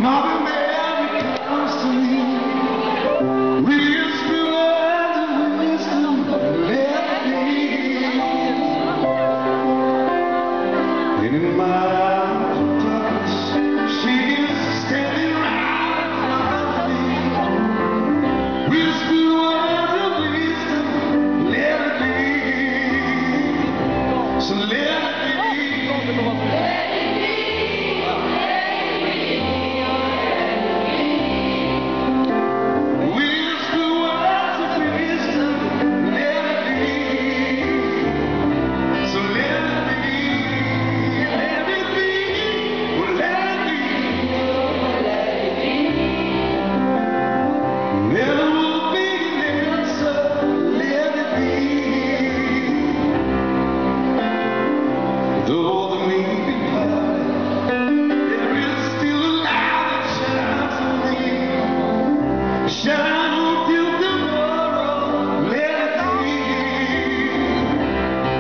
Mother Mary comes to me, whisper words of wisdom, let it be. And in my darkness, she is standing right in front of me. Whisper words of wisdom, let it be. So let it be.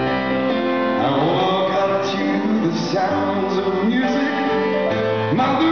Sounds of music, my